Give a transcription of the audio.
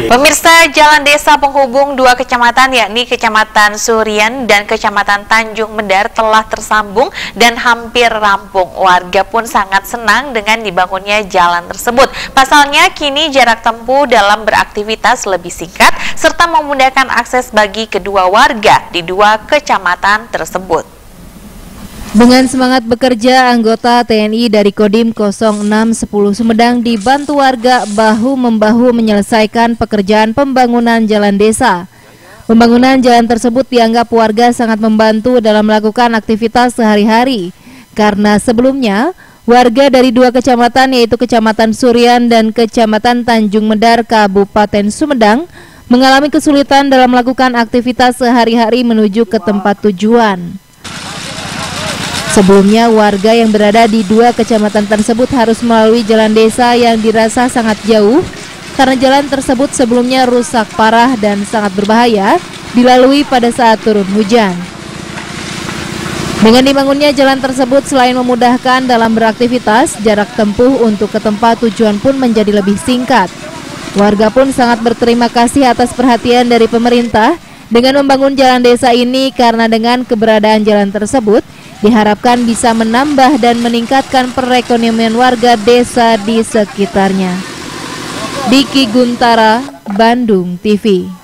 Pemirsa, jalan desa penghubung dua kecamatan yakni Kecamatan Surian dan Kecamatan Tanjung Medar telah tersambung dan hampir rampung. Warga pun sangat senang dengan dibangunnya jalan tersebut. Pasalnya kini jarak tempuh dalam beraktivitas lebih singkat serta memudahkan akses bagi kedua warga di dua kecamatan tersebut. Dengan semangat bekerja, anggota TNI dari Kodim 0610 Sumedang dibantu warga bahu-membahu menyelesaikan pekerjaan pembangunan jalan desa. Pembangunan jalan tersebut dianggap warga sangat membantu dalam melakukan aktivitas sehari-hari. Karena sebelumnya, warga dari dua kecamatan yaitu Kecamatan Surian dan Kecamatan Tanjung Medar, Kabupaten Sumedang, mengalami kesulitan dalam melakukan aktivitas sehari-hari menuju ke tempat tujuan. Sebelumnya, warga yang berada di dua kecamatan tersebut harus melalui jalan desa yang dirasa sangat jauh karena jalan tersebut sebelumnya rusak parah dan sangat berbahaya dilalui pada saat turun hujan. Dengan dibangunnya jalan tersebut, selain memudahkan dalam beraktivitas, jarak tempuh untuk ke tempat tujuan pun menjadi lebih singkat. Warga pun sangat berterima kasih atas perhatian dari pemerintah dengan membangun jalan desa ini karena dengan keberadaan jalan tersebut diharapkan bisa menambah dan meningkatkan perekonomian warga desa di sekitarnya. Diki Guntara, Bandung TV.